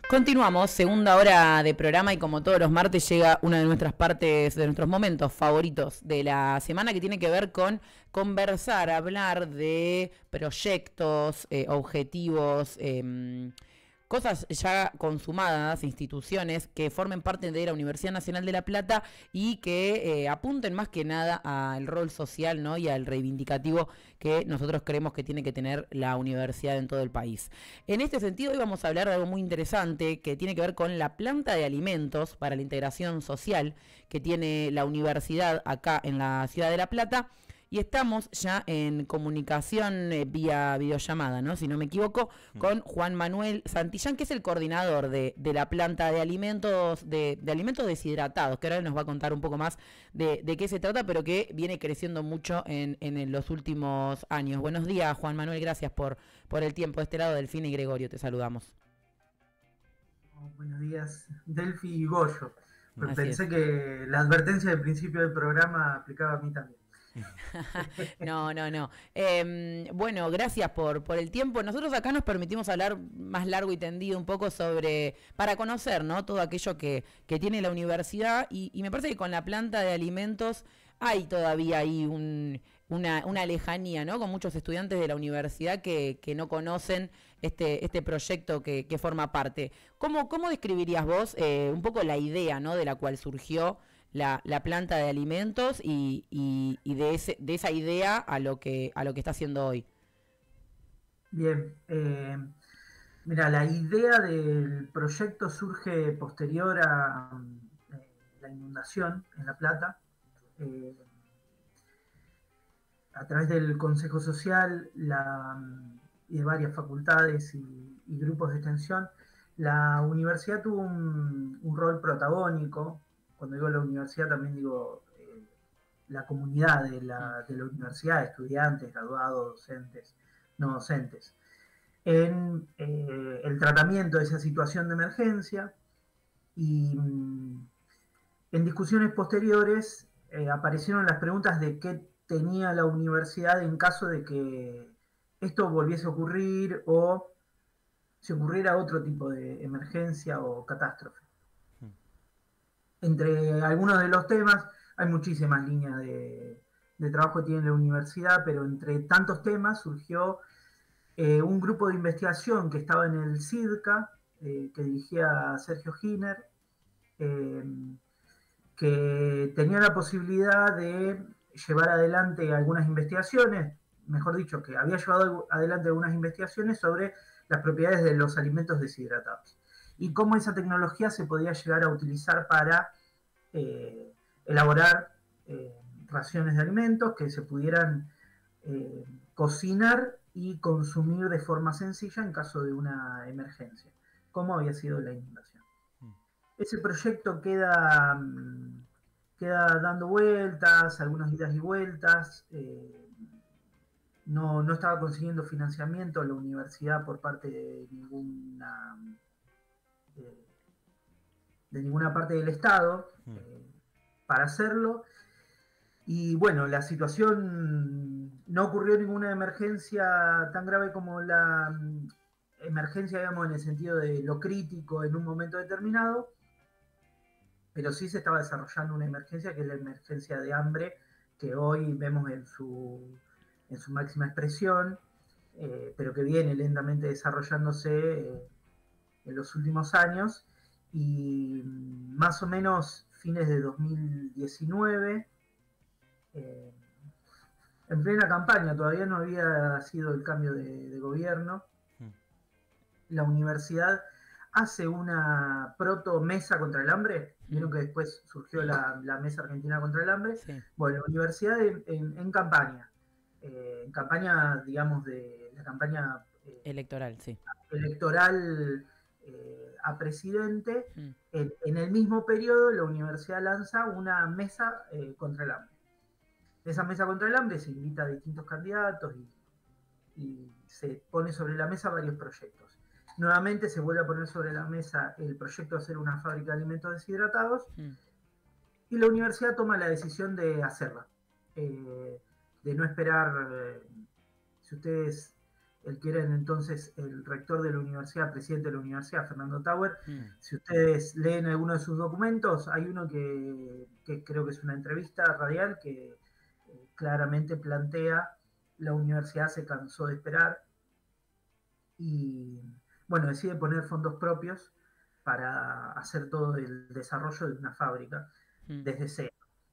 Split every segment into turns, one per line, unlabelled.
Continuamos, segunda hora de programa y como todos los martes llega una de nuestras partes, de nuestros momentos favoritos de la semana que tiene que ver con conversar, hablar de proyectos, objetivos, cosas ya consumadas, instituciones que formen parte de la Universidad Nacional de La Plata y que apunten más que nada al rol social, ¿no? Y al reivindicativo que nosotros creemos que tiene que tener la universidad en todo el país. En este sentido, hoy vamos a hablar de algo muy interesante que tiene que ver con la planta de alimentos para la integración social que tiene la universidad acá en la ciudad de La Plata. Y estamos ya en comunicación vía videollamada, ¿no? Si no me equivoco, con Juan Manuel Santillán, que es el coordinador de la planta de alimentos, de alimentos deshidratados, que ahora nos va a contar un poco más de qué se trata, pero que viene creciendo mucho en los últimos años. Buenos días, Juan Manuel, gracias por el tiempo. De este lado, Delfina y Gregorio, te saludamos.
Buenos días, Delphi y Goyo.
Así es.
Pensé que la advertencia del principio del programa aplicaba a mí también.
No, no, no. Bueno, gracias por el tiempo. Nosotros acá nos permitimos hablar más largo y tendido un poco sobre, para conocer, ¿no? Todo aquello que tiene la universidad y me parece que con la planta de alimentos hay todavía ahí una lejanía, ¿no? Con muchos estudiantes de la universidad que no conocen este proyecto que forma parte. ¿Cómo describirías vos un poco la idea, ¿no? De la cual surgió la planta de alimentos y de esa idea a lo que está haciendo hoy?
Bien, mira, la idea del proyecto surge posterior a la inundación en La Plata. Eh, a través del Consejo Social y de varias facultades y grupos de extensión, la universidad tuvo un rol protagónico. Cuando digo la universidad también digo la comunidad
Mm.
de la universidad, estudiantes, graduados, docentes, no docentes, en el tratamiento de esa situación de emergencia y en discusiones posteriores aparecieron las preguntas de qué tenía la universidad en caso de que esto volviese a ocurrir o si ocurriera otro tipo de emergencia o catástrofe. Entre algunos de los temas, hay muchísimas líneas de trabajo que tiene la universidad, pero entre tantos temas surgió un grupo de investigación que estaba en el CIDCA, que dirigía Sergio Giner, eh, que tenía la posibilidad de llevar adelante algunas investigaciones, mejor dicho, que había llevado adelante algunas investigaciones sobre las propiedades de los alimentos deshidratados y cómo esa tecnología se podía llegar a utilizar para elaborar raciones de alimentos que se pudieran cocinar y consumir de forma sencilla en caso de una emergencia, como había sido la inundación. Ese proyecto queda dando vueltas, algunas idas y vueltas. No estaba consiguiendo financiamiento la universidad por parte eh, de ninguna parte del Estado para hacerlo. Y bueno, la situación no ocurrió ninguna emergencia tan grave como la emergencia, digamos, en el sentido de lo crítico en un momento determinado, pero sí se estaba desarrollando una emergencia que es la emergencia de hambre que hoy vemos en su máxima expresión, pero que viene lentamente desarrollándose en los últimos años y más o menos fines de 2019, eh, en plena campaña, todavía no había sido el cambio de gobierno, la universidad hace una proto mesa contra el hambre. Vieron que después surgió la mesa argentina contra el hambre.
Sí.
Bueno, la universidad en campaña, digamos, de la campaña
Electoral, sí.
electoral a presidente,
Mm.
en el mismo periodo la universidad lanza una mesa contra el hambre. De esa mesa contra el hambre se invita a distintos candidatos y se pone sobre la mesa varios proyectos. Nuevamente se vuelve a poner sobre la mesa el proyecto de hacer una fábrica de alimentos deshidratados
Mm.
y la universidad toma la decisión de hacerla, de no esperar, si ustedes el que era entonces el rector de la universidad, presidente de la universidad, Fernando Tauer. Si ustedes leen alguno de sus documentos, hay uno que creo que es una entrevista radial que claramente plantea: la universidad se cansó de esperar y, bueno, decide poner fondos propios para hacer todo el desarrollo de una fábrica desde cero.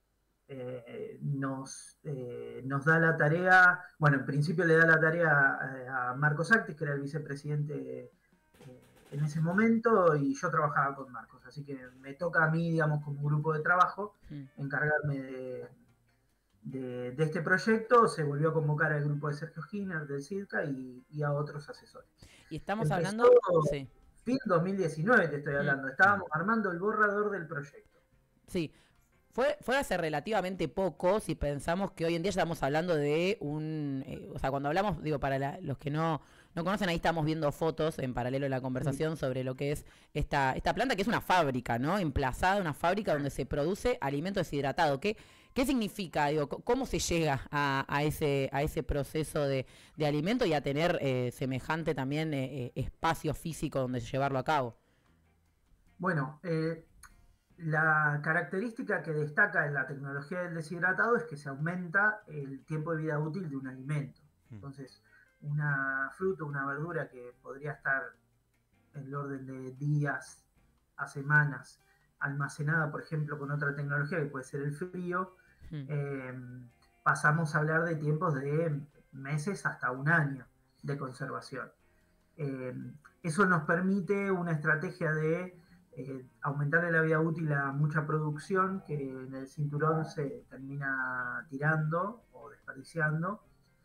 Nos da la tarea, bueno, en principio le da la tarea a Marcos Actis, que era el vicepresidente en ese momento, y yo trabajaba con Marcos, así que me toca a mí, digamos, como grupo de trabajo, encargarme de este proyecto. Se volvió a convocar al grupo de Sergio Giner, del CIDCA, y a otros asesores.
Y estamos
Empezó,
hablando... Sí.
Fin 2019 te estoy hablando, estábamos armando el borrador del proyecto.
Sí. Fue hace relativamente poco, si pensamos que hoy en día estamos hablando de un... o sea, cuando hablamos, digo, para los que no conocen, ahí estamos viendo fotos en paralelo a la conversación sobre lo que es esta planta, que es una fábrica, ¿no? Emplazada, una fábrica donde se produce alimento deshidratado. ¿Qué significa? Digo, ¿cómo se llega a ese proceso de alimento y a tener semejante también espacio físico donde llevarlo a cabo?
Bueno, la característica que destaca en la tecnología del deshidratado es que se aumenta el tiempo de vida útil de un alimento. Entonces, una fruta, una verdura que podría estar en el orden de días a semanas, almacenada, por ejemplo, con otra tecnología que puede ser el frío, pasamos a hablar de tiempos de meses hasta un año de conservación. Eso nos permite una estrategia de aumentarle la vida útil a mucha producción que en el cinturón se termina tirando o desperdiciando,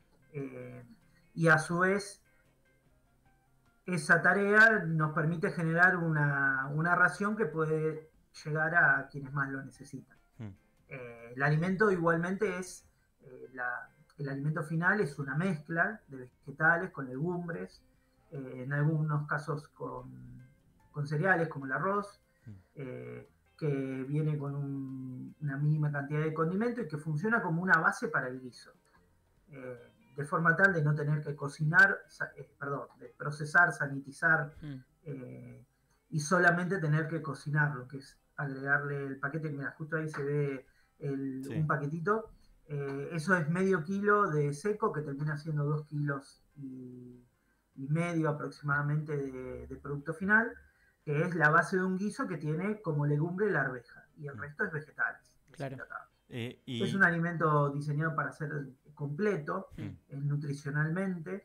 y a su vez esa tarea nos permite generar una ración que puede llegar a quienes más lo necesitan. El alimento igualmente es, el alimento final es una mezcla de vegetales con legumbres, en algunos casos con cereales como el arroz, que viene con una mínima cantidad de condimento y que funciona como una base para el guiso, de forma tal de no tener que cocinar, de procesar, sanitizar, y solamente tener que cocinarlo, que es agregarle el paquete. Mira, justo ahí se ve un paquetito, eso es medio kilo de seco, que termina siendo 2 kilos y medio aproximadamente de producto final, que es la base de un guiso que tiene como legumbre la arveja, y el resto es vegetales.
Claro.
Es un alimento diseñado para ser completo nutricionalmente,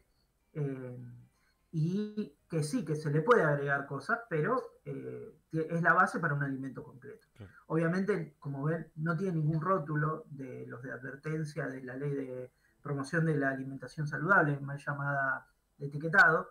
y que sí, que se le puede agregar cosas, pero es la base para un alimento completo. Claro. Obviamente, como ven, no tiene ningún rótulo de los de advertencia de la ley de promoción de la alimentación saludable, mal llamada de etiquetado,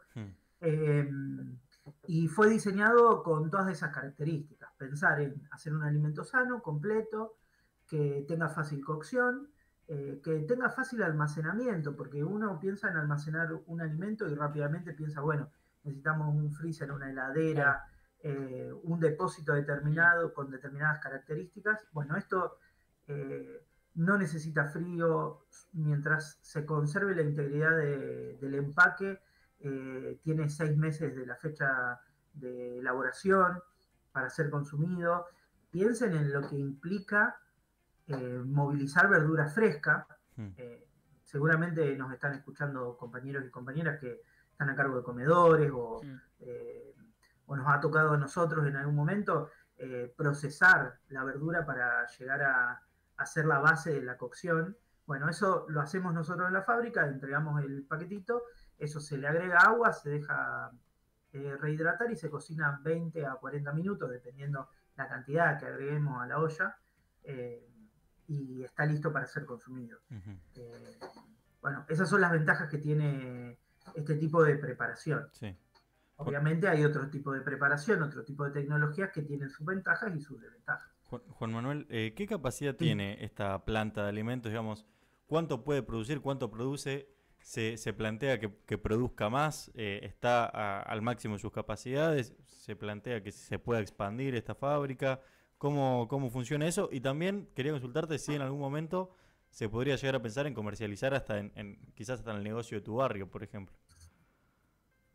y fue diseñado con todas esas características: pensar en hacer un alimento sano, completo, que tenga fácil cocción, que tenga fácil almacenamiento, porque uno piensa en almacenar un alimento y rápidamente piensa, bueno, necesitamos un freezer, una heladera, un depósito determinado con determinadas características. Bueno, esto no necesita frío, mientras se conserve la integridad del empaque. Tiene 6 meses de la fecha de elaboración para ser consumido. Piensen en lo que implica movilizar verdura fresca. Seguramente nos están escuchando compañeros y compañeras que están a cargo de comedores, o nos ha tocado a nosotros en algún momento procesar la verdura para llegar a hacer la base de la cocción. Bueno, eso lo hacemos nosotros en la fábrica, entregamos el paquetito, eso se le agrega agua, se deja rehidratar y se cocina 20 a 40 minutos, dependiendo la cantidad que agreguemos a la olla, y está listo para ser consumido. Bueno, esas son las ventajas que tiene este tipo de preparación. Sí. Obviamente hay otro tipo de preparación, otro tipo de tecnologías que tienen sus ventajas y sus desventajas.
Juan Manuel, ¿qué capacidad tiene esta planta de alimentos? Digamos, ¿cuánto puede producir? ¿Cuánto produce? ¿Se plantea que produzca más? ¿Está al máximo de sus capacidades? ¿Se plantea que se pueda expandir esta fábrica? ¿Cómo funciona eso? Y también quería consultarte si en algún momento se podría llegar a pensar en comercializar hasta quizás hasta en el negocio de tu barrio, por ejemplo.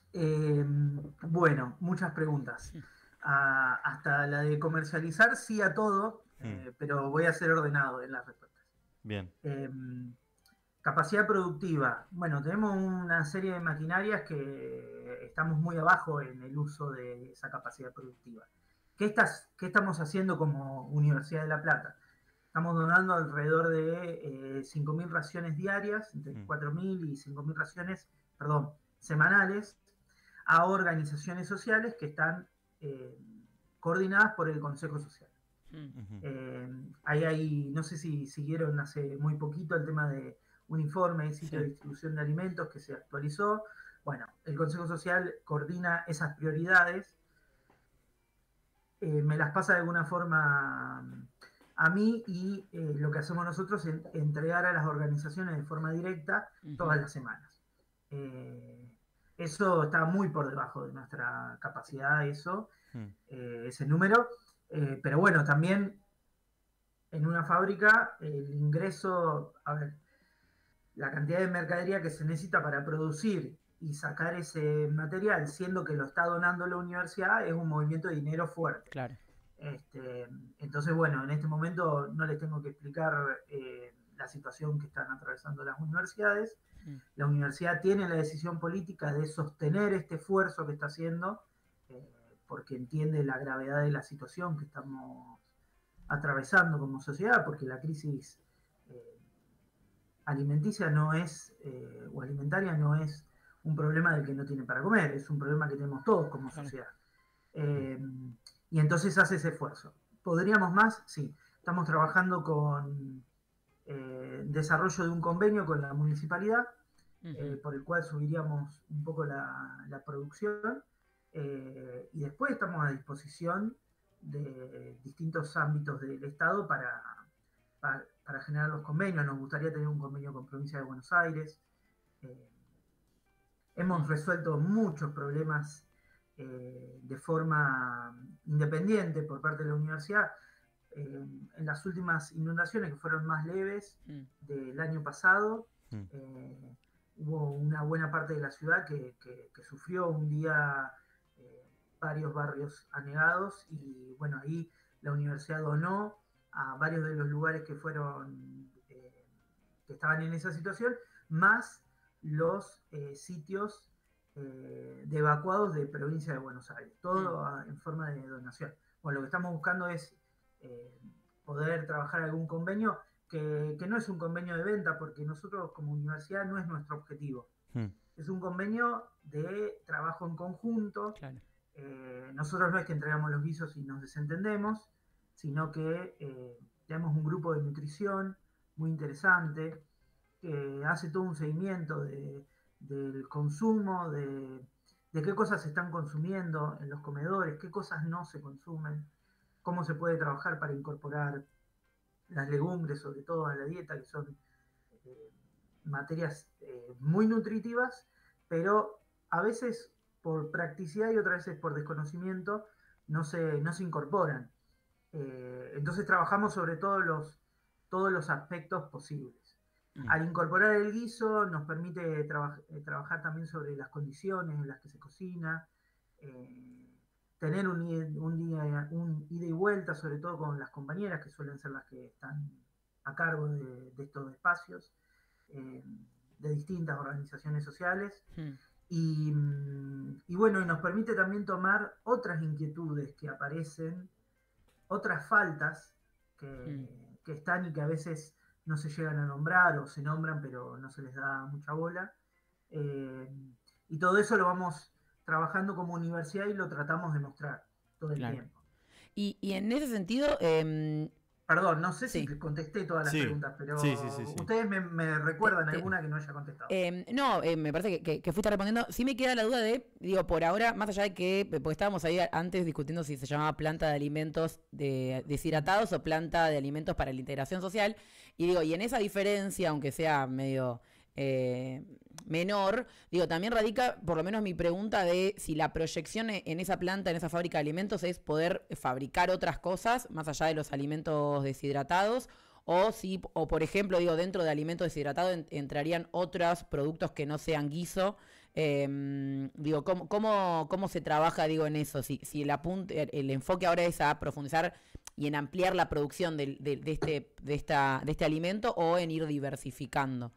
Bueno, muchas preguntas. Hasta la de comercializar, sí a todo, pero voy a ser ordenado en las respuestas.
Bien.
Capacidad productiva. Bueno, tenemos una serie de maquinarias que estamos muy abajo en el uso de esa capacidad productiva. ¿Qué estamos haciendo como Universidad de La Plata? Estamos donando alrededor de 5.000 raciones diarias, entre 4.000 y 5.000 raciones, semanales, a organizaciones sociales que están coordinadas por el Consejo Social. No sé si siguieron hace muy poquito el tema de un informe de sitio de distribución de alimentos que se actualizó. Bueno, el Consejo Social coordina esas prioridades, me las pasa de alguna forma a mí y lo que hacemos nosotros es entregar a las organizaciones de forma directa todas las semanas. Eso está muy por debajo de nuestra capacidad, ese número. Pero bueno, también en una fábrica el ingreso, la cantidad de mercadería que se necesita para producir y sacar ese material, siendo que lo está donando la universidad, es un movimiento de dinero fuerte.
Claro.
Entonces, bueno, en este momento no les tengo que explicar la situación que están atravesando las universidades. La universidad tiene la decisión política de sostener este esfuerzo que está haciendo, porque entiende la gravedad de la situación que estamos atravesando como sociedad, porque la crisis alimenticia no es, o alimentaria no es un problema del que no tiene para comer, es un problema que tenemos todos como sociedad. Y entonces hace ese esfuerzo. ¿Podríamos más? Sí. Estamos trabajando con desarrollo de un convenio con la municipalidad, por el cual subiríamos un poco la producción, y después estamos a disposición de distintos ámbitos del Estado para generar los convenios. Nos gustaría tener un convenio con Provincia de Buenos Aires. Hemos resuelto muchos problemas de forma independiente por parte de la universidad. En las últimas inundaciones, que fueron más leves del año pasado, hubo una buena parte de la ciudad que sufrió un día varios barrios anegados, y bueno, ahí la universidad donó a varios de los lugares que estaban en esa situación, más los sitios de evacuados de provincia de Buenos Aires, todo en forma de donación. Bueno, lo que estamos buscando es poder trabajar algún convenio que no es un convenio de venta, porque nosotros como universidad no es nuestro objetivo. Es un convenio de trabajo en conjunto. Claro. Nosotros no es que entregamos los guisos y nos desentendemos, sino que tenemos un grupo de nutrición muy interesante que hace todo un seguimiento del consumo, de qué cosas se están consumiendo en los comedores, qué cosas no se consumen, cómo se puede trabajar para incorporar las legumbres, sobre todo a la dieta, que son materias muy nutritivas, pero a veces por practicidad y otras veces por desconocimiento no se incorporan. Entonces trabajamos sobre todos los aspectos posibles. Al incorporar el guiso nos permite trabajar también sobre las condiciones en las que se cocina, tener un ida y vuelta, sobre todo con las compañeras, que suelen ser las que están a cargo de estos espacios, de distintas organizaciones sociales. Y bueno, y nos permite también tomar otras inquietudes que aparecen, otras faltas que están y que a veces no se llegan a nombrar, o se nombran pero no se les da mucha bola. Y todo eso lo vamos trabajando como universidad y lo tratamos de mostrar todo el tiempo.
Y en ese sentido...
Perdón, no sé si contesté todas las preguntas, pero ustedes me recuerdan alguna que no haya contestado.
No, me parece que fuiste respondiendo. Sí me queda la duda por ahora, más allá de que, porque estábamos ahí antes discutiendo si se llamaba planta de alimentos deshidratados o planta de alimentos para la integración social, y en esa diferencia, aunque sea medio menor, también radica por lo menos mi pregunta de si la proyección en esa planta, en esa fábrica de alimentos, es poder fabricar otras cosas más allá de los alimentos deshidratados, o por ejemplo, dentro de alimentos deshidratados entrarían otros productos que no sean guiso, Digo, ¿cómo se trabaja, digo, en eso? Si el enfoque ahora es a profundizar y en ampliar la producción de este alimento o en ir diversificando.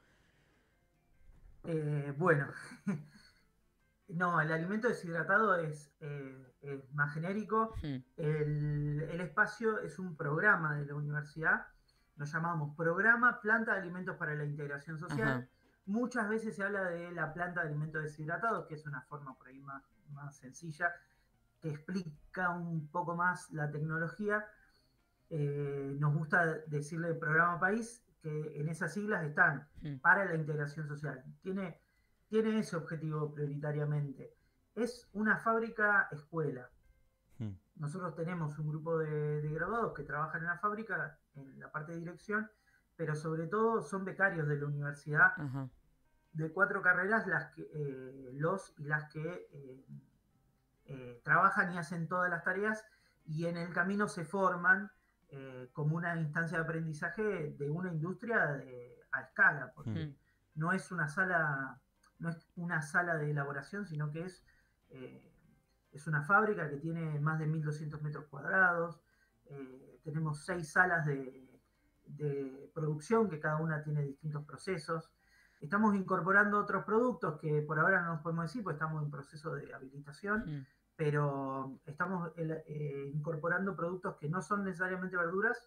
Bueno, no, el alimento deshidratado es más genérico. El espacio es un programa de la universidad, lo llamamos Programa Planta de Alimentos para la Integración Social.
Ajá.
Muchas veces se habla de la planta de alimentos deshidratados, que es una forma por ahí más sencilla, que explica un poco más la tecnología. Nos gusta decirle Programa País, que en esas siglas están para la integración social. Tiene ese objetivo prioritariamente. Es una fábrica escuela. Nosotros tenemos un grupo de graduados que trabajan en la fábrica, en la parte de dirección, pero sobre todo son becarios de la universidad.
Ajá.
De 4 carreras, las que trabajan y hacen todas las tareas, y en el camino se forman como una instancia de aprendizaje de una industria a escala, porque no es una sala de elaboración, sino que es una fábrica que tiene más de 1.200 metros cuadrados. Tenemos 6 salas de producción, que cada una tiene distintos procesos. Estamos incorporando otros productos que por ahora no nos podemos decir, porque estamos en proceso de habilitación, pero estamos incorporando productos que no son necesariamente verduras,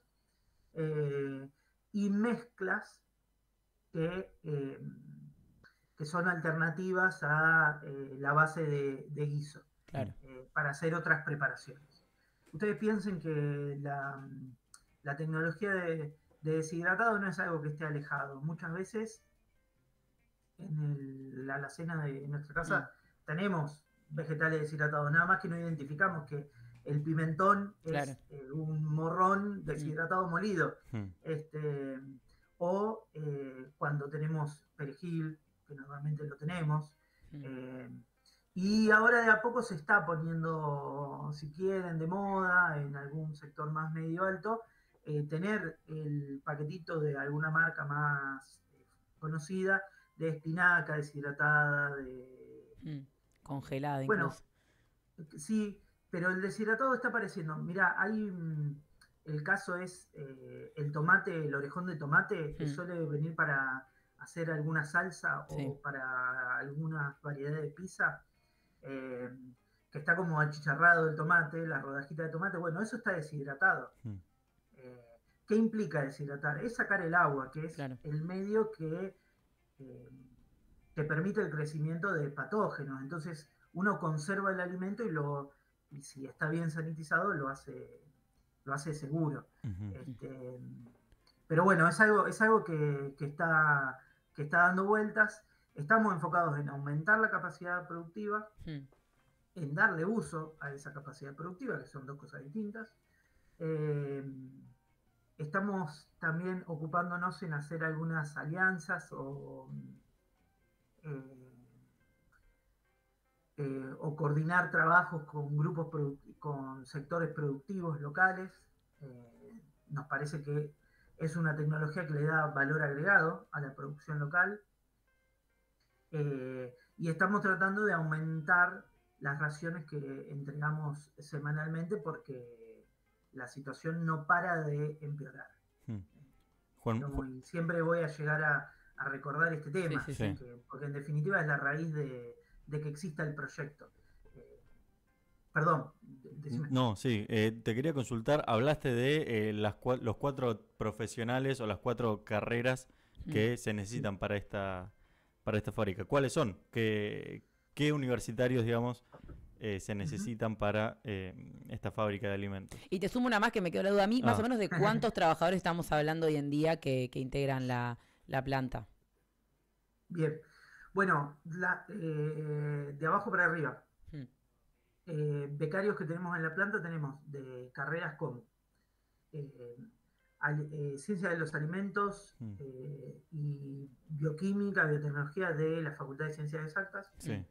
y mezclas que son alternativas a la base de guiso,
claro,
para hacer otras preparaciones. Ustedes piensen que la tecnología de deshidratado no es algo que esté alejado. Muchas veces en la alacena de nuestra casa tenemos vegetales deshidratados, nada más que no identificamos que el pimentón es un morrón deshidratado molido. O cuando tenemos perejil, que normalmente lo tenemos. Y ahora de a poco se está poniendo, si quieren, de moda en algún sector más medio alto, tener el paquetito de alguna marca más conocida, de espinaca deshidratada,
congelada
bueno,
incluso.
Sí, pero el deshidratado está apareciendo. Mirá, el caso es el tomate, el orejón de tomate, que suele venir para hacer alguna salsa o para algunas variedades de pizza, que está como achicharrado el tomate, la rodajita de tomate. Bueno, eso está deshidratado. ¿Qué implica deshidratar? Es sacar el agua, que es el medio que permite el crecimiento de patógenos. Entonces uno conserva el alimento y si está bien sanitizado lo hace seguro. Pero bueno, es algo que está dando vueltas. Estamos enfocados en aumentar la capacidad productiva, en darle uso a esa capacidad productiva, que son dos cosas distintas. Estamos también ocupándonos en hacer algunas alianzas o coordinar trabajos con grupos, con sectores productivos locales. Nos parece que es una tecnología que le da valor agregado a la producción local. Y estamos tratando de aumentar las raciones que entregamos semanalmente, porque la situación no para de empeorar. Y siempre voy a llegar a recordar este tema, porque en definitiva es la raíz de que exista el proyecto. Perdón, decime.
No, sí, te quería consultar, hablaste de los 4 profesionales o las 4 carreras que se necesitan para esta fábrica. ¿Cuáles son? ¿Qué universitarios, digamos, se necesitan para esta fábrica de alimentos?
Y te sumo una más que me quedó la duda a mí, más o menos de cuántos trabajadores estamos hablando hoy en día que integran la planta.
Bien, bueno, de abajo para arriba. Becarios que tenemos en la planta tenemos de carreras como Ciencia de los Alimentos y Bioquímica, Biotecnología de la Facultad de Ciencias Exactas.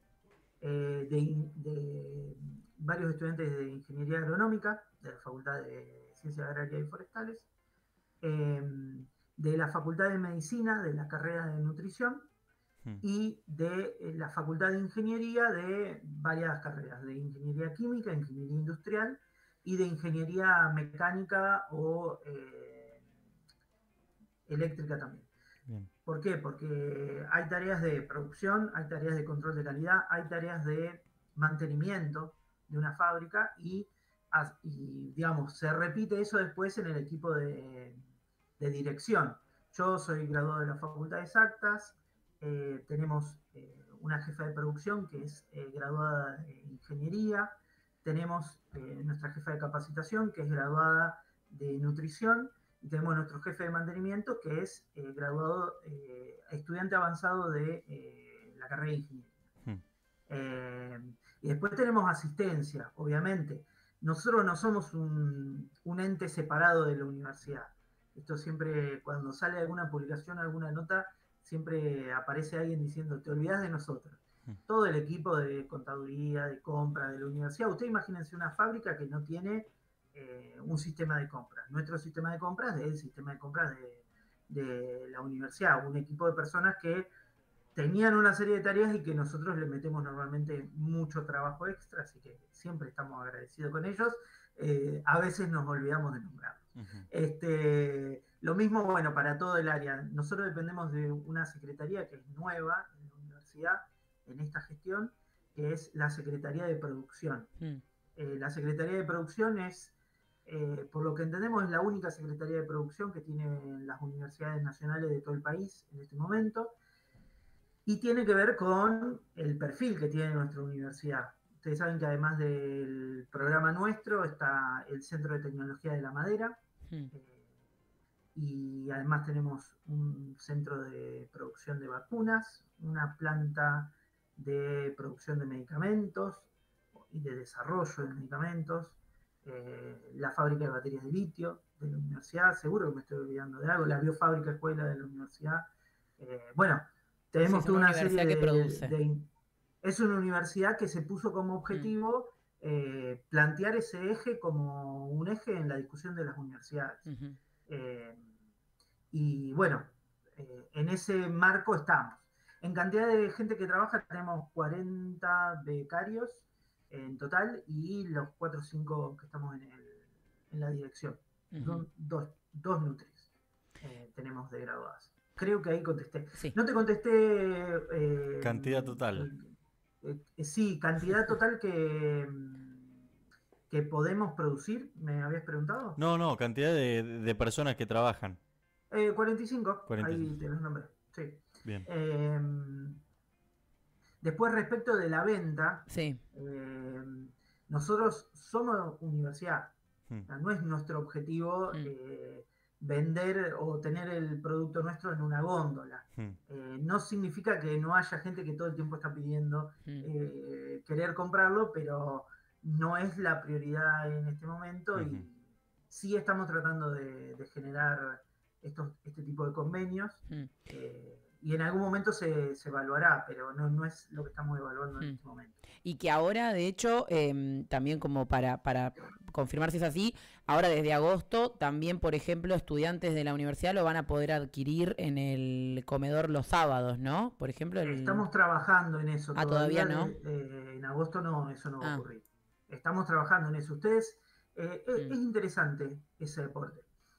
De varios estudiantes de Ingeniería Agronómica de la Facultad de Ciencias Agrarias y Forestales, de la Facultad de Medicina de la carrera de Nutrición, y de la Facultad de Ingeniería de varias carreras, de Ingeniería Química, Ingeniería Industrial y de Ingeniería Mecánica o Eléctrica también.
Bien.
¿Por qué? Porque hay tareas de producción, hay tareas de control de calidad, hay tareas de mantenimiento de una fábrica y digamos, se repite eso después en el equipo de dirección. Yo soy graduado de la Facultad de Exactas, tenemos una jefa de producción que es graduada de Ingeniería, tenemos nuestra jefa de capacitación que es graduada de Nutrición, y tenemos nuestro jefe de mantenimiento que es graduado, estudiante avanzado de la carrera de Ingeniería. Y después tenemos asistencia, obviamente. Nosotros no somos un ente separado de la universidad. Esto siempre, cuando sale alguna publicación, alguna nota, siempre aparece alguien diciendo, te olvidas de nosotros. Todo el equipo de contaduría, de compra de la universidad. Usted imagínense una fábrica que no tiene un sistema de compras. Nuestro sistema de compras es el sistema de compras de la universidad. Un equipo de personas que tenían una serie de tareas y que nosotros le metemos normalmente mucho trabajo extra, así que siempre estamos agradecidos con ellos. A veces nos olvidamos de nombrarlos. Lo mismo, bueno, para todo el área. Nosotros dependemos de una secretaría que es nueva en la universidad, en esta gestión, que es la Secretaría de Producción. La Secretaría de Producción es, por lo que entendemos, es la única Secretaría de Producción que tienen las universidades nacionales de todo el país en este momento. Y tiene que ver con el perfil que tiene nuestra universidad. Ustedes saben que además del programa nuestro está el Centro de Tecnología de la Madera, y además tenemos un centro de producción de vacunas, una planta de producción de medicamentos y de desarrollo de medicamentos, la fábrica de baterías de litio de la universidad, seguro que me estoy olvidando de algo, la biofábrica escuela de la universidad. Bueno, tenemos
sí,
toda una serie
que produce.
Es una universidad que se puso como objetivo plantear ese eje como un eje en la discusión de las universidades. Y bueno, en ese marco estamos. En cantidad de gente que trabaja tenemos 40 becarios en total y los 4 o 5 que estamos en la dirección. Son dos nutris tenemos de graduadas. Creo que ahí contesté.
Sí.
No te contesté...
Cantidad total.
Sí, cantidad total que podemos producir, ¿me habías preguntado?
No, cantidad de personas que trabajan.
45,
45.
Ahí te los nombré. Sí.
Bien.
Después, respecto de la venta,
sí.
Nosotros somos universidad. O sea, no es nuestro objetivo vender o tener el producto nuestro en una góndola. No significa que no haya gente que todo el tiempo está pidiendo querer comprarlo, pero no es la prioridad en este momento y sí estamos tratando de generar este tipo de convenios y en algún momento se evaluará, pero no es lo que estamos evaluando en este momento.
Y que ahora, de hecho, también como para confirmar si es así, ahora desde agosto también, por ejemplo, estudiantes de la universidad lo van a poder adquirir en el comedor los sábados, ¿no? Por ejemplo,
Estamos trabajando en eso.
Todavía no.
En agosto no, eso no va a ocurrir. Estamos trabajando en eso. Ustedes, es interesante ese deporte.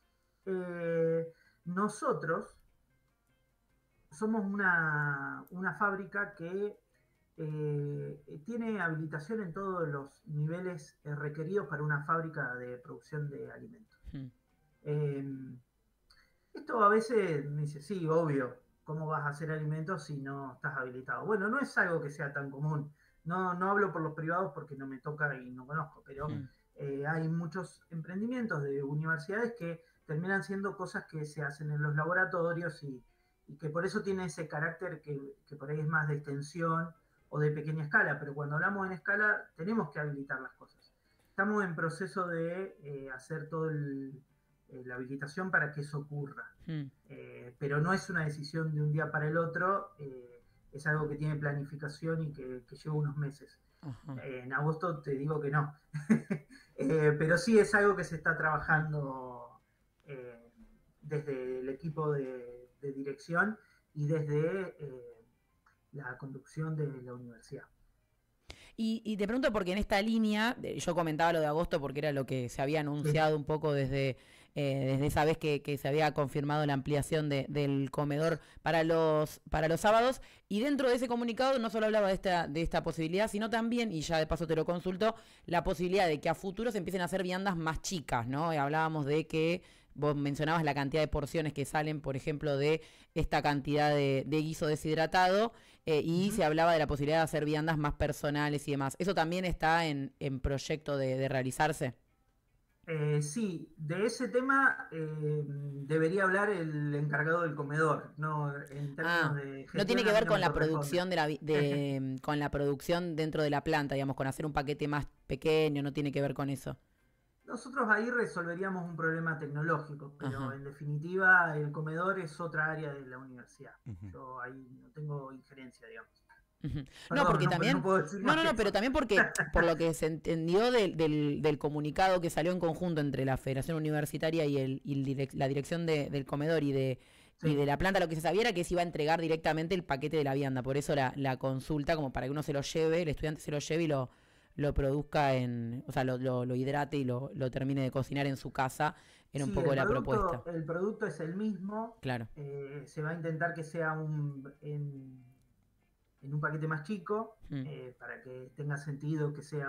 Nosotros somos una fábrica que tiene habilitación en todos los niveles requeridos para una fábrica de producción de alimentos. Esto a veces me dice, sí, obvio, ¿cómo vas a hacer alimentos si no estás habilitado? Bueno, no es algo que sea tan común. No hablo por los privados porque no me toca y no conozco, pero hay muchos emprendimientos de universidades que terminan siendo cosas que se hacen en los laboratorios y que por eso tiene ese carácter que por ahí es más de extensión o de pequeña escala, pero cuando hablamos en escala tenemos que habilitar las cosas. Estamos en proceso de hacer toda la habilitación para que eso ocurra, pero no es una decisión de un día para el otro, es algo que tiene planificación y que lleva unos meses. En agosto te digo que no, pero sí es algo que se está trabajando desde el equipo de dirección y desde la conducción de la universidad.
Y te pregunto porque en esta línea, yo comentaba lo de agosto porque era lo que se había anunciado un poco desde esa vez que se había confirmado la ampliación del comedor para los sábados, y dentro de ese comunicado no solo hablaba de esta posibilidad, sino también, y ya de paso te lo consulto, la posibilidad de que a futuro se empiecen a hacer viandas más chicas, ¿no? Y hablábamos de que vos mencionabas la cantidad de porciones que salen, por ejemplo, de esta cantidad de guiso deshidratado, y se hablaba de la posibilidad de hacer viandas más personales y demás. ¿Eso también está en proyecto de realizarse?
Sí, de ese tema debería hablar el encargado del comedor, no en términos de
no tiene
gestión
que
a mí
ver
no
con
me
la
corresponde.
producción con la producción dentro de la planta, digamos, con hacer un paquete más pequeño, no tiene que ver con eso.
Nosotros ahí resolveríamos un problema tecnológico, pero
Ajá.
en definitiva el comedor es otra área de la universidad.
Ujú.
Yo ahí no tengo injerencia, digamos.
Ujú. No,
Perdón,
porque
no
también,
puedo decir
no,
más
no,
que
no, pero
eso.
también porque, por lo que se entendió del comunicado que salió en conjunto entre la Federación Universitaria y la dirección del comedor y de
Sí,
la planta, lo que se sabía era que se iba a entregar directamente el paquete de la vianda. Por eso la consulta, como para que uno se lo lleve, el estudiante se lo lleve y lo produzca o sea, lo hidrate y lo termine de cocinar en su casa, era un
sí,
poco la propuesta.
el producto es el mismo.
Claro.
Se va a intentar que sea en un paquete más chico,
Mm.
para que tenga sentido que sea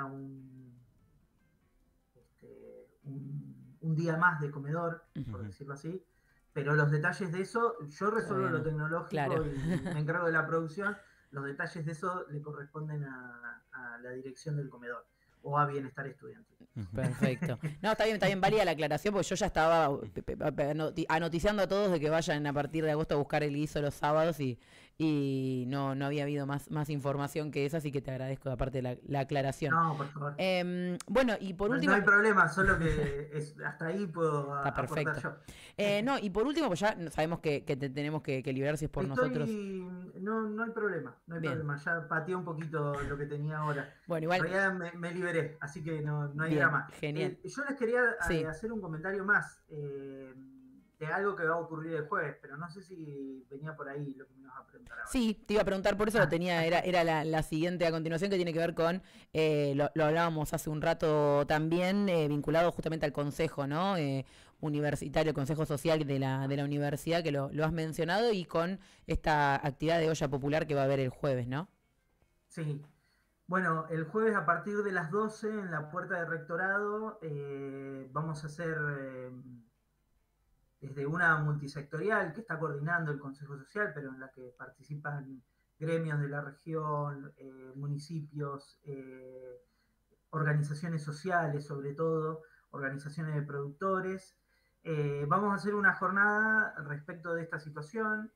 un día más de comedor, por
Ujú.
decirlo así. Pero los detalles de eso, yo resuelvo
Todavía
lo
no. Claro.
tecnológico y me encargo de la producción. Los detalles de eso le corresponden a la dirección del comedor o a bienestar estudiantil.
Ujú.
Perfecto. No, está bien, válida la aclaración, porque yo ya estaba anoticiando a todos de que vayan a partir de agosto a buscar el guiso los sábados y no había habido más información que esa, así que te agradezco aparte la aclaración.
No, por favor.
Bueno, y por
No, no
último,
hay problema, solo que hasta ahí puedo
está
aportar
perfecto.
yo.
No, y por último, pues ya sabemos que te tenemos que liberar si es por nosotros.
No hay problema, no hay
Bien.
problema. Ya pateé un poquito lo que tenía ahora.
Bueno,
En
igual,
realidad me liberé, así que no hay
bien,
drama.
genial.
Yo les quería
Sí.
hacer un comentario más de algo que va a ocurrir el jueves, pero no sé si venía por ahí lo que me ibas a preguntar ahora.
Sí, te iba a preguntar, por eso lo
Ah,
tenía, era la siguiente a continuación que tiene que ver con, lo hablábamos hace un rato también, vinculado justamente al consejo, ¿no? Universitario, el consejo social de la universidad, que lo has mencionado, y con esta actividad de olla popular que va a haber el jueves, ¿no?
sí. Bueno, el jueves a partir de las 12 en la puerta de rectorado vamos a hacer desde una multisectorial que está coordinando el Consejo Social, pero en la que participan gremios de la región, municipios, organizaciones sociales sobre todo, organizaciones de productores. Vamos a hacer una jornada respecto de esta situación.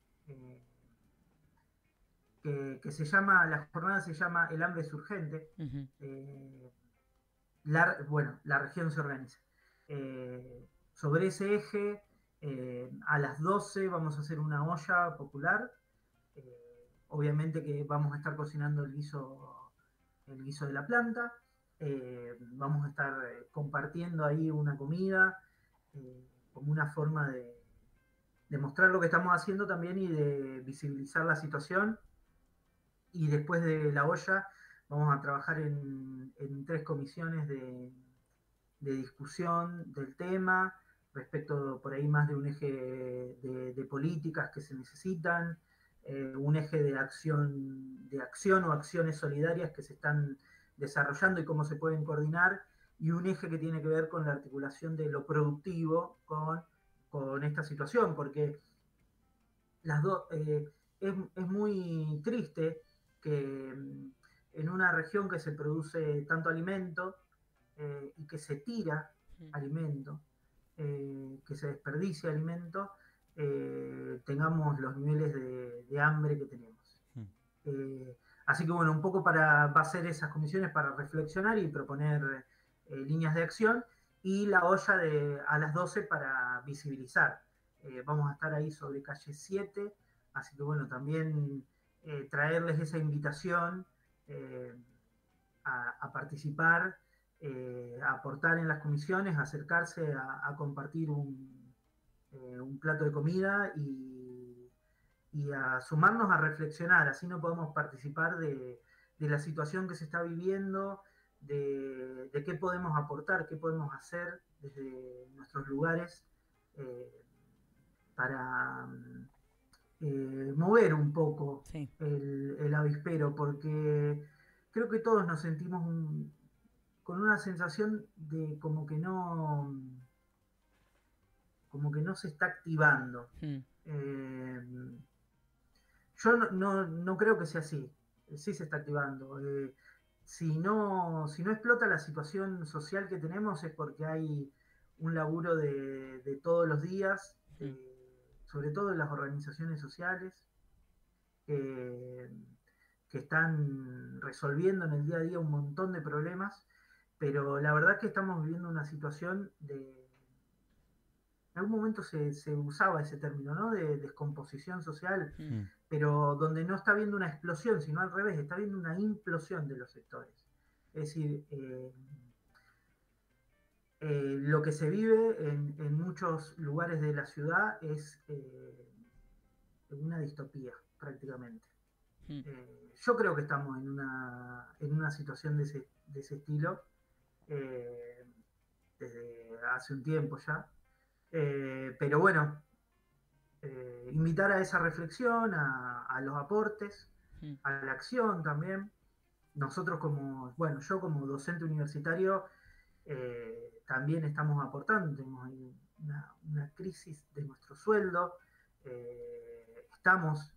La jornada se llama El hambre es urgente.
Ujú.
Bueno, la región se organiza. Sobre ese eje, a las 12 vamos a hacer una olla popular. Obviamente que vamos a estar cocinando el guiso de la planta. Vamos a estar compartiendo ahí una comida como una forma de mostrar lo que estamos haciendo también y de visibilizar la situación. Y después de la olla vamos a trabajar en 3 comisiones de discusión del tema, respecto por ahí más de un eje de políticas que se necesitan, un eje de acción o acciones solidarias que se están desarrollando y cómo se pueden coordinar, y un eje que tiene que ver con la articulación de lo productivo con esta situación, porque las dos es muy triste que en una región que se produce tanto alimento y que se tira alimento, que se desperdicia alimento, tengamos los niveles de hambre que tenemos.
Mm.
Así que bueno, un poco va a ser esas comisiones para reflexionar y proponer líneas de acción, y la olla a las 12 para visibilizar. Vamos a estar ahí sobre calle 7, así que bueno, también traerles esa invitación eh, a participar, a aportar en las comisiones, a acercarse a compartir un plato de comida y a sumarnos a reflexionar, así no podemos participar de la situación que se está viviendo, de qué podemos aportar, qué podemos hacer desde nuestros lugares para mover un poco
Sí.
el avispero, porque creo que todos nos sentimos con una sensación de como que no se está activando. Yo no creo que sea así. Sí se está activando. Si no explota la situación social que tenemos es porque hay un laburo de todos los días, sobre todo en las organizaciones sociales, que están resolviendo en el día a día un montón de problemas, pero la verdad es que estamos viviendo una situación en algún momento se usaba ese término, ¿no? De descomposición social, pero donde no está habiendo una explosión, sino al revés, está habiendo una implosión de los sectores. Es decir, lo que se vive en muchos lugares de la ciudad es una distopía, prácticamente. Yo creo que estamos en una situación de ese estilo desde hace un tiempo ya. Pero bueno, invitar a esa reflexión, a los aportes, a la acción también. Nosotros yo como docente universitario también estamos aportando, tenemos una crisis de nuestro sueldo, estamos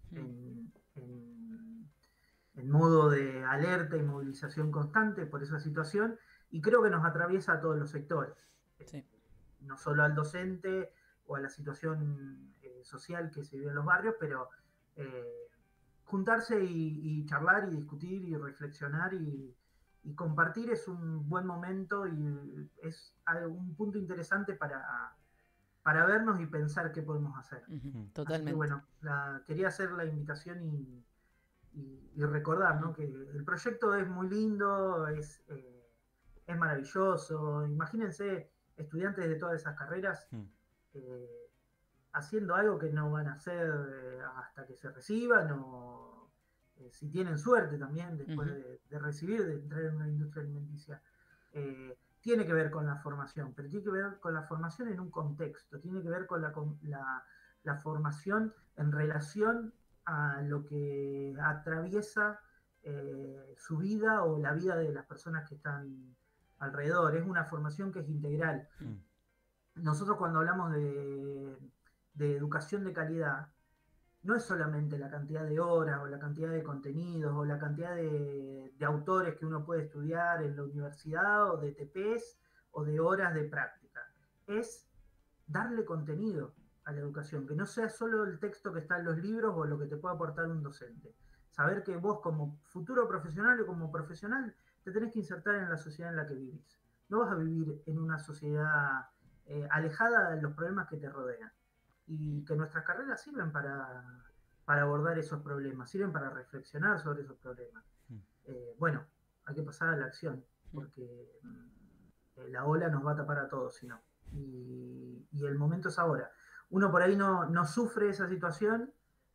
en modo de alerta y movilización constante por esa situación y creo que nos atraviesa a todos los sectores. Sí. No solo al docente o a la situación social que se vive en los barrios, pero juntarse y charlar y discutir y reflexionar y compartir es un buen momento y es un punto interesante para vernos y pensar qué podemos hacer.
Totalmente.
Así que bueno, quería hacer la invitación y recordar, ¿no? Que el proyecto es muy lindo, es maravilloso. Imagínense estudiantes de todas esas carreras haciendo algo que no van a hacer hasta que se reciban o si tienen suerte también después de recibir, de entrar en una industria alimenticia. Tiene que ver con la formación, pero tiene que ver con la formación en un contexto, tiene que ver con la formación en relación a lo que atraviesa su vida o la vida de las personas que están alrededor. Es una formación que es integral. Nosotros cuando hablamos de educación de calidad, no es solamente la cantidad de horas o la cantidad de contenidos o la cantidad de autores que uno puede estudiar en la universidad o de TPs o de horas de práctica. Es darle contenido a la educación, que no sea solo el texto que está en los libros o lo que te puede aportar un docente. Saber que vos como futuro profesional o como profesional te tenés que insertar en la sociedad en la que vivís. No vas a vivir en una sociedad alejada de los problemas que te rodean. Y que nuestras carreras sirven para abordar esos problemas, sirven para reflexionar sobre esos problemas. Bueno, hay que pasar a la acción, porque la ola nos va a tapar a todos, si no. Y el momento es ahora. Uno por ahí no sufre esa situación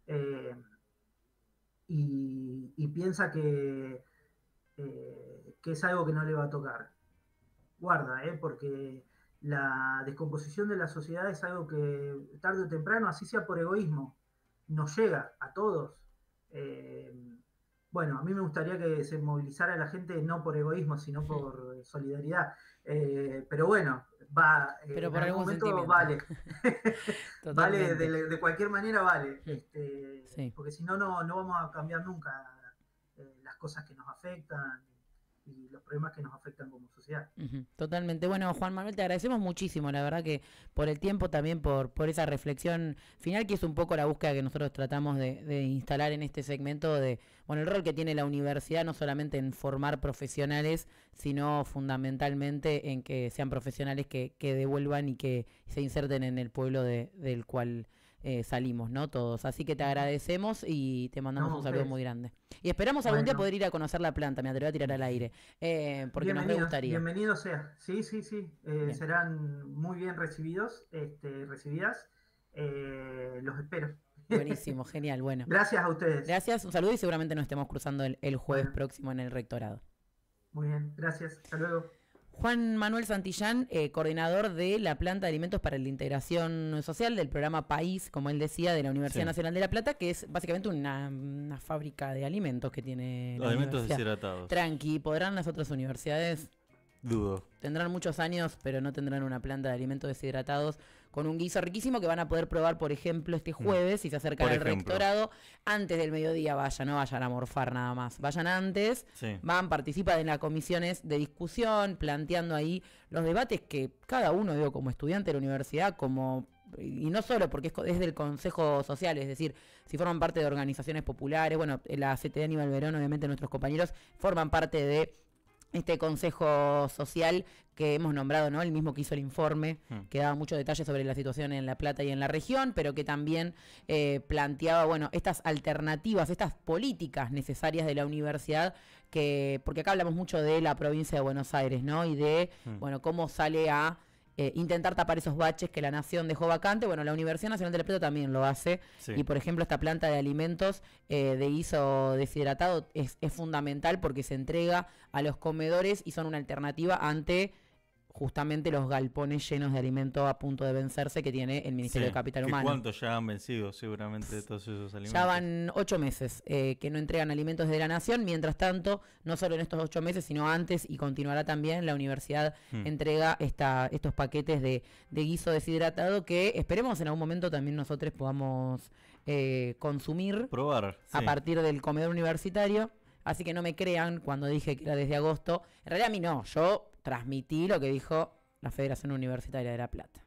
y piensa que es algo que no le va a tocar. Guarda, porque la descomposición de la sociedad es algo que tarde o temprano, así sea por egoísmo, nos llega a todos. Bueno, a mí me gustaría que se movilizara la gente no por egoísmo, sino por solidaridad. Pero bueno, va.
Pero por algún
momento
sentimiento.
Vale. Vale, de cualquier manera vale.
Sí.
Porque si no, no vamos a cambiar nunca las cosas que nos afectan y los problemas que nos afectan como sociedad.
Totalmente. Bueno, Juan Manuel, te agradecemos muchísimo, la verdad que por el tiempo, también por esa reflexión final, que es un poco la búsqueda que nosotros tratamos de instalar en este segmento de, bueno, el rol que tiene la universidad, no solamente en formar profesionales, sino fundamentalmente en que sean profesionales que devuelvan y que se inserten en el pueblo del cual salimos, ¿no? Todos. Así que te agradecemos y te mandamos un saludo muy grande. Y esperamos algún día poder ir a conocer la planta, me atrevo a tirar al aire, porque nos re gustaría.
Bienvenido sea. Sí. Serán muy bien recibidos, recibidas. Los espero.
Buenísimo, genial, bueno.
Gracias a ustedes.
Gracias, un saludo y seguramente nos estemos cruzando el jueves próximo en el rectorado.
Muy bien, gracias. Hasta luego.
Juan Manuel Santillán, coordinador de la planta de alimentos para la integración social del programa País, como él decía, de la Universidad Nacional de La Plata, que es básicamente una fábrica de alimentos que tiene la
alimentos
universidad.
deshidratados.
Tranqui, ¿podrán las otras universidades?
Dudo.
Tendrán muchos años, pero no tendrán una planta de alimentos deshidratados con un guiso riquísimo que van a poder probar, por ejemplo, este jueves, si se acercan al rectorado, antes del mediodía no vayan a morfar nada más. Vayan antes, participan en las comisiones de discusión, planteando ahí los debates que cada uno, digo, como estudiante de la universidad, y no solo porque es del Consejo Social, es decir, si forman parte de organizaciones populares, bueno, la CTA Aníbal Verón, obviamente nuestros compañeros forman parte de este consejo social que hemos nombrado, ¿no? El mismo que hizo el informe, que daba muchos detalles sobre la situación en La Plata y en la región, pero que también planteaba, bueno, estas alternativas, estas políticas necesarias de la universidad, porque acá hablamos mucho de la provincia de Buenos Aires, ¿no? Y de, bueno, cómo sale a intentar tapar esos baches que la nación dejó vacante. Bueno, la Universidad Nacional de La Plata también lo hace. Y, por ejemplo, esta planta de alimentos de guiso deshidratado es fundamental porque se entrega a los comedores y son una alternativa ante justamente los galpones llenos de alimento a punto de vencerse que tiene el Ministerio de Capital Humano.
¿Cuántos ya han vencido seguramente de todos esos alimentos?
Ya van 8 meses que no entregan alimentos de la nación. Mientras tanto, no solo en estos 8 meses, sino antes y continuará también, la universidad entrega estos paquetes de guiso deshidratado que esperemos en algún momento también nosotros podamos consumir.
Probar.
A partir del comedor universitario. Así que no me crean cuando dije que era desde agosto. En realidad a mí no, yo transmití lo que dijo la Federación Universitaria de La Plata.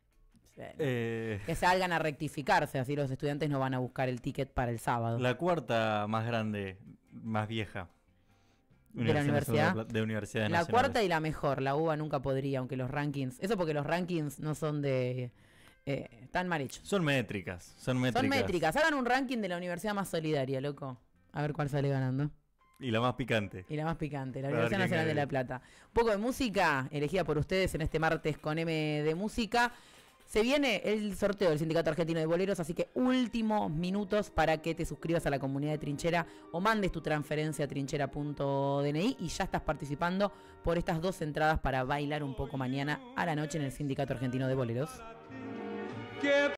Que salgan a rectificarse, así los estudiantes no van a buscar el ticket para el sábado.
La cuarta más grande, más vieja.
¿De la universidad?
De universidades
la
nacionales.
Cuarta y la mejor, la UBA nunca podría, aunque los rankings... Eso porque los rankings no son de... tan mal hechos.
Son métricas.
Hagan un ranking de la universidad más solidaria, loco. A ver cuál sale ganando.
Y la más picante.
La Universidad Nacional de La Plata. Un poco de música, elegida por ustedes en este martes con M de música. Se viene el sorteo del Sindicato Argentino de Boleros, así que últimos minutos para que te suscribas a la comunidad de Trinchera o mandes tu transferencia a trinchera.dni y ya estás participando por estas 2 entradas para bailar un poco mañana a la noche en el Sindicato Argentino de Boleros.